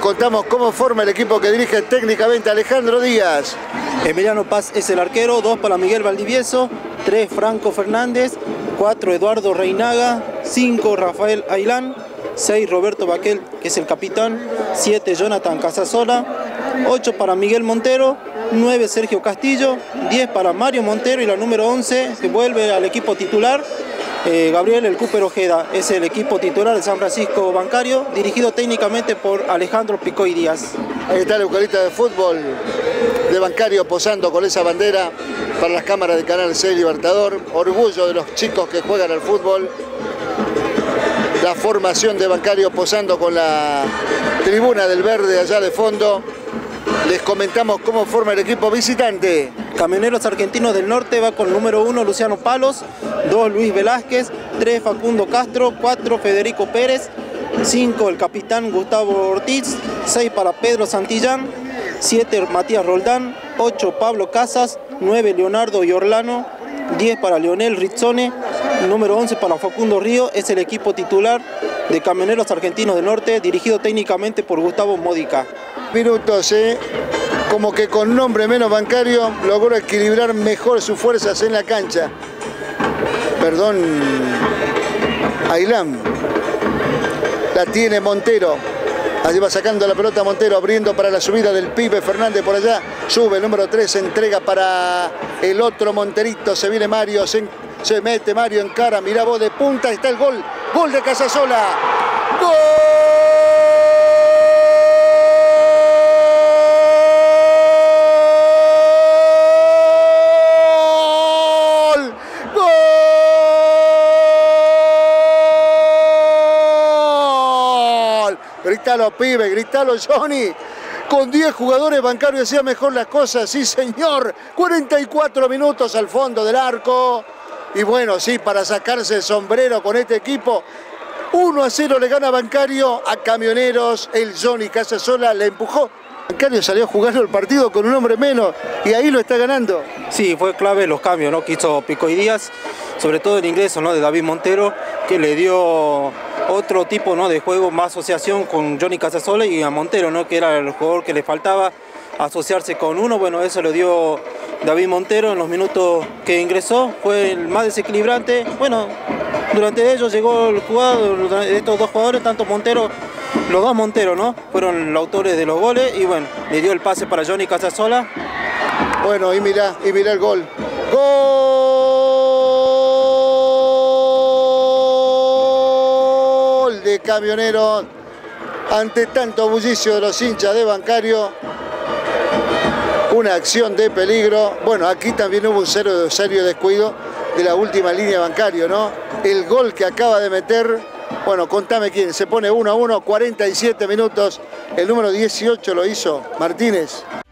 contamos cómo forma el equipo que dirige técnicamente Alejandro Díaz. Emiliano Paz es el arquero, 2 para Miguel Valdivieso, 3 Franco Fernández, 4 Eduardo Reinaga, 5 Rafael Ailán, 6 Roberto Baquel, que es el capitán, 7 Jonathan Casasola, 8 para Miguel Montero, 9 Sergio Castillo, 10 para Mario Montero y la número 11 que vuelve al equipo titular, Gabriel El Cúper Ojeda. Es el equipo titular de San Francisco Bancario, dirigido técnicamente por Alejandro Picoy Díaz. Ahí está el eucalipto de fútbol de Bancario posando con esa bandera para las cámaras de Canal 6 Libertador. Orgullo de los chicos que juegan al fútbol. La formación de Bancario posando con la tribuna del verde allá de fondo. Les comentamos cómo forma el equipo visitante. Camioneros Argentinos del Norte va con el número 1 Luciano Palos, 2 Luis Velázquez, 3 Facundo Castro, 4 Federico Pérez, 5 el capitán Gustavo Ortiz, 6 para Pedro Santillán, 7 Matías Roldán, 8 Pablo Casas, 9 Leonardo Yorlano, 10 para Leonel Rizzone, número 11 para Facundo Río. Es el equipo titular de Camioneros Argentinos del Norte, dirigido técnicamente por Gustavo Modica. Minutos, como que con nombre menos Bancario logró equilibrar mejor sus fuerzas en la cancha. Perdón, Ailán. La tiene Montero. Allí va sacando la pelota Montero, abriendo para la subida del pibe Fernández por allá. Sube el número 3, entrega para el otro Monterito. Se viene Mario, se mete Mario en cara. Mirá vos, de punta está el gol. Gol de Casasola. ¡Gol! Grítalo, pibe, grítalo, Johnny. Con 10 jugadores Bancario hacía mejor las cosas, sí señor. 44 minutos al fondo del arco. Y bueno, sí, para sacarse el sombrero con este equipo. 1-0 le gana Bancario a Camioneros. El Johnny Casasola le empujó. Bancario salió a jugar el partido con un hombre menos y ahí lo está ganando. Sí, fue clave los cambios, ¿no?, que hizo Picoy Díaz, sobre todo el ingreso, ¿no?, de David Montero, que le dio otro tipo, ¿no?, de juego, más asociación con Johnny Casasola y a Montero, ¿no?, que era el jugador que le faltaba asociarse con uno. Bueno, eso lo dio David Montero en los minutos que ingresó, fue el más desequilibrante. Bueno, durante ellos llegó el jugador de estos dos jugadores, tanto Montero, los dos Montero, ¿no?, fueron los autores de los goles y bueno, le dio el pase para Johnny Casasola. Bueno, y mirá el gol. ¡Gol de Camioneros! Ante tanto bullicio de los hinchas de Bancario, una acción de peligro. Bueno, aquí también hubo un serio descuido de la última línea Bancario, ¿no? El gol que acaba de meter, bueno, contame quién, se pone 1-1, 47 minutos, el número 18 lo hizo Martínez.